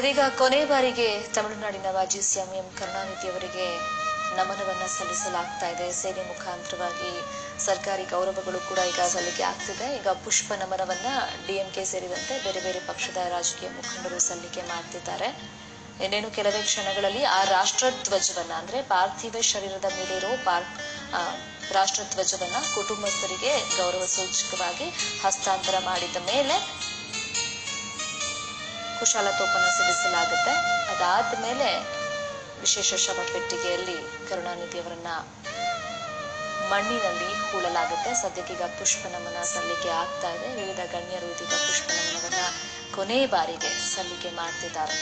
ಇದೀಗ ಕೊನೆ ಬಾರಿಗೆ ತಮಿಳುನಾಡಿನ ಮಾಜಿ ಸಿಎಂ ಎಂ ಕರುಣಾನಿಧಿ ಅವರಿಗೆ ನಮನವನ್ನ ಸಲ್ಲಿಸಲಾಗ್ತಾ ಇದೆ. ಸೇನೆ ಮುಖಾಂತರವಾಗಿ ಸರ್ಕಾರಿ ಗೌರವಗಳು ಕೂಡ ಈಗ ಸಲ್ಲಿಕೆ ಆಗ್ತಿದೆ. ಈಗ ಪುಷ್ಪ ನಮನವನ್ನ ಡಿಎಂಕೆ ಸೇರಿದಂತೆ ಬೇರೆ ಬೇರೆ ಪಕ್ಷದ ರಾಜಕೀಯ ಮುಖಂಡರು ಸಲ್ಲಿಕೆ ಮಾಡ್ತಿದ್ದಾರೆ. ಇನ್ನೇನು ಕೆಲವೇ ಕ್ಷಣಗಳಲ್ಲಿ ಆ ರಾಷ್ಟ್ರಧ್ವಜವನ್ನ ಅಂದ್ರೆ ಪಾರ್ಥಿವ ಶರೀರದ ಮೇಲಿರೋ ರಾಷ್ಟ್ರಧ್ವಜವನ್ನ ಕುಟುಂಬಸ್ಥರಿಗೆ ಗೌರವ ಸೂಚಕವಾಗಿ ಹಸ್ತಾಂತರ ಮಾಡಿದ ಮೇಲೆ ಕುಶಾಲತೋಪನ ಸಿಡಿಸಲಾಗುತ್ತೆ. ಅದಾದ ಮೇಲೆ ವಿಶೇಷ ಶವಪೆಟ್ಟಿಗೆಯಲ್ಲಿ ಕರುಣಾನಿಧಿ ಅವರನ್ನ ಮಣ್ಣಿನಲ್ಲಿ ಹೂಳಲಾಗುತ್ತೆ. ಸದ್ಯಕ್ಕೀಗ ಪುಷ್ಪ ನಮನ ಸಲ್ಲಿಕೆ ಆಗ್ತಾ ಇದೆ. ವಿವಿಧ ಗಣ್ಯರು ಇದೀಗ ಪುಷ್ಪ ನಮನವನ್ನ ಕೊನೆ ಬಾರಿಗೆ ಸಲ್ಲಿಕೆ ಮಾಡ್ತಿದ್ದಾರೆ.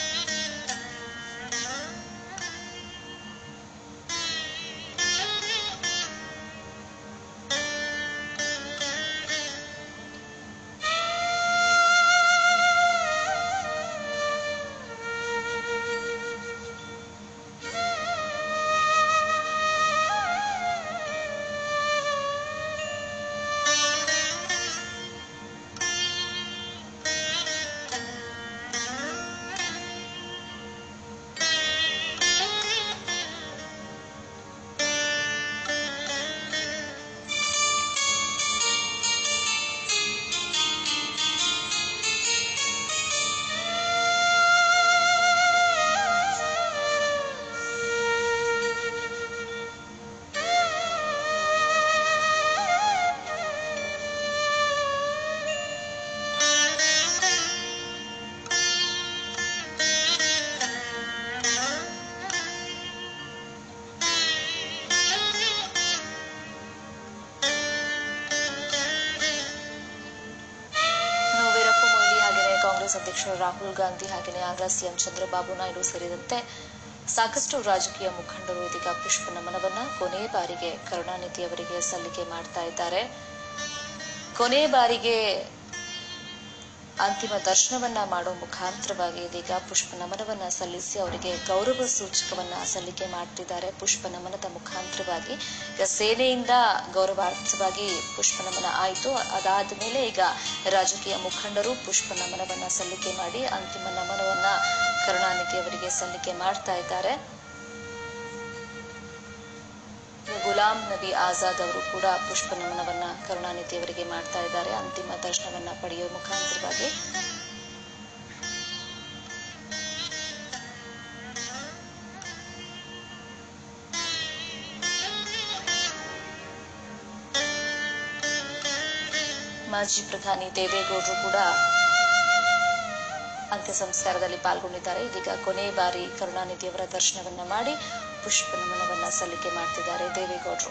ಕಾಂಗ್ರೆಸ್ ಅಧ್ಯಕ್ಷ ರಾಹುಲ್ ಗಾಂಧಿ ಹಾಗೆಯೇ ಆಗ ಸಿಎಂ ಚಂದ್ರಬಾಬು ನಾಯ್ಡು ಸೇರಿದಂತೆ ಸಾಕಷ್ಟು ರಾಜಕೀಯ ಮುಖಂಡರು ಇದೀಗ ಪುಷ್ಪ ನಮನವನ್ನ ಕೊನೆ ಬಾರಿಗೆ ಕರುಣಾನಿಧಿ ಅವರಿಗೆ ಸಲ್ಲಿಕೆ ಮಾಡ್ತಾ ಇದ್ದಾರೆ. ಕೊನೆ ಬಾರಿಗೆ ಅಂತಿಮ ದರ್ಶನವನ್ನ ಮಾಡೋ ಮುಖಾಂತರವಾಗಿ ಇದೀಗ ಪುಷ್ಪ ನಮನವನ್ನ ಸಲ್ಲಿಸಿ ಅವರಿಗೆ ಗೌರವ ಸೂಚಕವನ್ನ ಸಲ್ಲಿಕೆ ಮಾಡ್ತಿದ್ದಾರೆ. ಪುಷ್ಪ ನಮನದ ಮುಖಾಂತರವಾಗಿ ಈಗ ಸೇನೆಯಿಂದ ಗೌರವಾರ್ಥವಾಗಿ ಪುಷ್ಪ ನಮನ ಆಯಿತು. ಅದಾದ ಮೇಲೆ ಈಗ ರಾಜಕೀಯ ಮುಖಂಡರು ಪುಷ್ಪ ನಮನವನ್ನ ಸಲ್ಲಿಕೆ ಮಾಡಿ ಅಂತಿಮ ನಮನವನ್ನ ಕರುಣಾನಿಧಿ ಅವರಿಗೆ ಸಲ್ಲಿಕೆ ಮಾಡ್ತಾ ಇದ್ದಾರೆ. ಗುಲಾಂ ನಬಿ ಆಜಾದ್ ಅವರು ಕೂಡ ಪುಷ್ಪ ನಮನವನ್ನ ಕರುಣಾನಿಧಿ ಅವರಿಗೆ ಮಾಡ್ತಾ ಇದ್ದಾರೆ. ಅಂತಿಮ ದರ್ಶನವನ್ನ ಪಡೆಯುವ ಮುಖಾಂತರವಾಗಿ ಮಾಜಿ ಪ್ರಧಾನಿ ದೇವೇಗೌಡರು ಕೂಡ ಅಂತ್ಯ ಸಂಸ್ಕಾರದಲ್ಲಿ ಪಾಲ್ಗೊಂಡಿದ್ದಾರೆ. ಇದೀಗ ಕೊನೆ ಬಾರಿ ಕರುಣಾನಿಧಿ ಅವರ ದರ್ಶನವನ್ನ ಮಾಡಿ ಪುಷ್ಪ ನಮನವನ್ನ ಸಲ್ಲಿಕೆ ಮಾಡ್ತಿದ್ದಾರೆ ದೇವೇಗೌಡರು.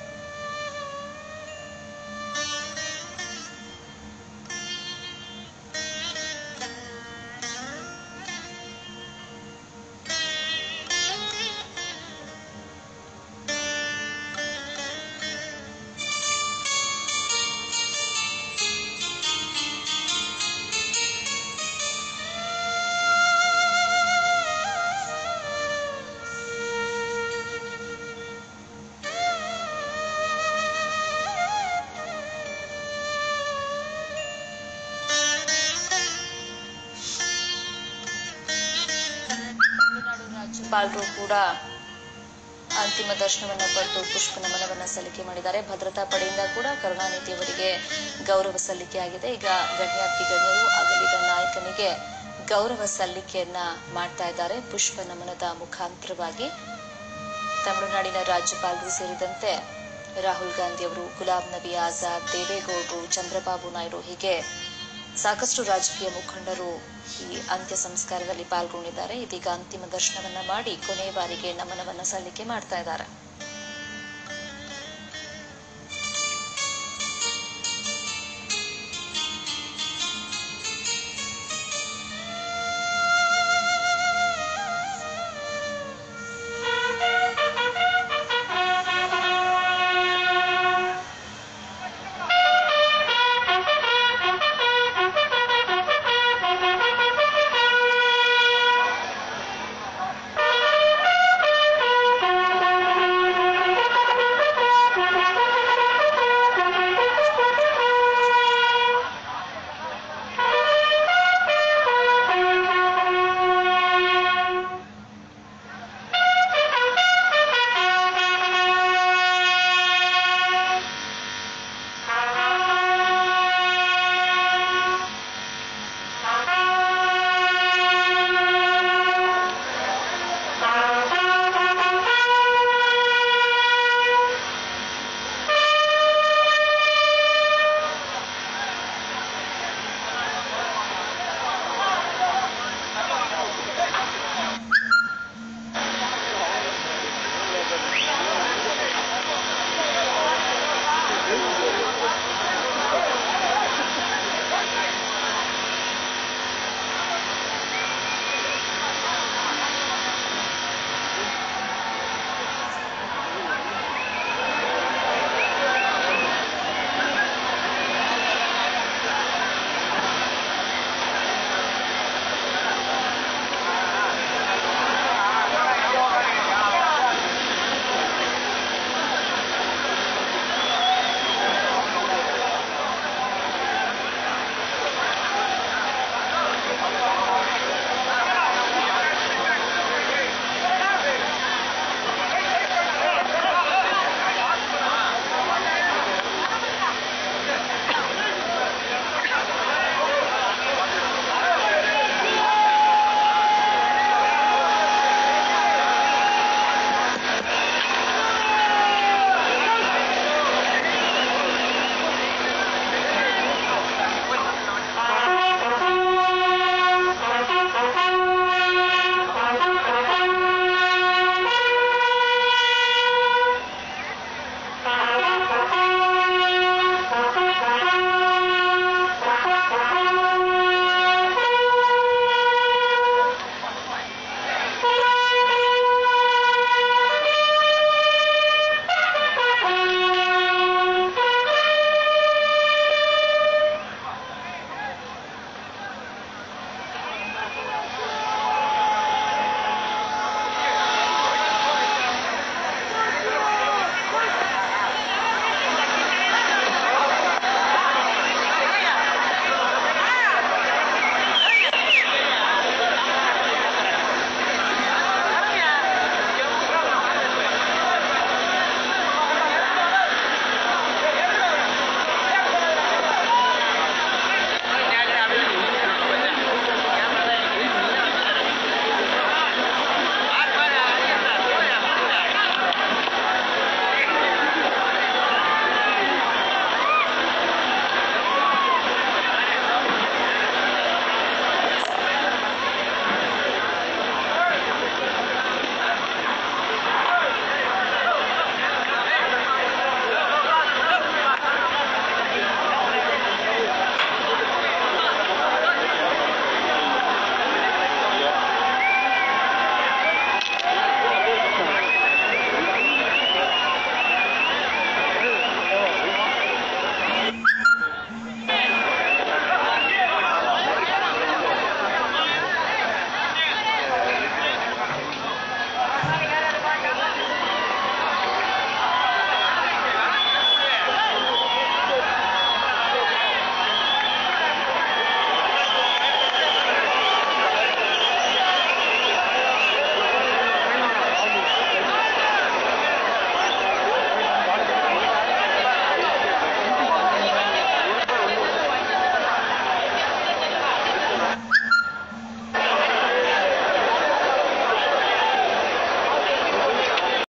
ರಾಜ್ಯಪಾಲರು ಕೂಡ ಅಂತಿಮ ದರ್ಶನವನ್ನ ಪಡೆದು ಪುಷ್ಪ ನಮನವನ್ನ ಸಲ್ಲಿಕೆ ಮಾಡಿದ್ದಾರೆ. ಭದ್ರತಾ ಪಡೆಯಿಂದ ಕೂಡ ಕರುಣಾನಿಧಿ ಅವರಿಗೆ ಗೌರವ ಸಲ್ಲಿಕೆ ಆಗಿದೆ. ಈಗ ಗಣ್ಯಾತಿ ಗಣ್ಯರು ಅಗಲಿದ ನಾಯಕನಿಗೆ ಗೌರವ ಸಲ್ಲಿಕೆಯನ್ನ ಮಾಡ್ತಾ ಇದ್ದಾರೆ ಪುಷ್ಪ ನಮನದ ಮುಖಾಂತರವಾಗಿ. ತಮಿಳುನಾಡಿನ ರಾಜ್ಯಪಾಲರು ಸೇರಿದಂತೆ ರಾಹುಲ್ ಗಾಂಧಿ ಅವರು, ಗುಲಾಂ ನಬಿ ಆಜಾದ್, ದೇವೇಗೌಡರು, ಚಂದ್ರಬಾಬು ನಾಯ್ಡು ಹೀಗೆ ಸಾಕಷ್ಟು ರಾಜಕೀಯ ಮುಖಂಡರು ಈ ಅಂತ್ಯ ಸಂಸ್ಕಾರದಲ್ಲಿ ಪಾಲ್ಗೊಂಡಿದ್ದಾರೆ. ಇದೀಗ ಅಂತಿಮ ದರ್ಶನವನ್ನ ಮಾಡಿ ಕೊನೆ ಬಾರಿಗೆ ನಮನವನ್ನ ಸಲ್ಲಿಕೆ ಮಾಡ್ತಾ ಇದ್ದಾರೆ.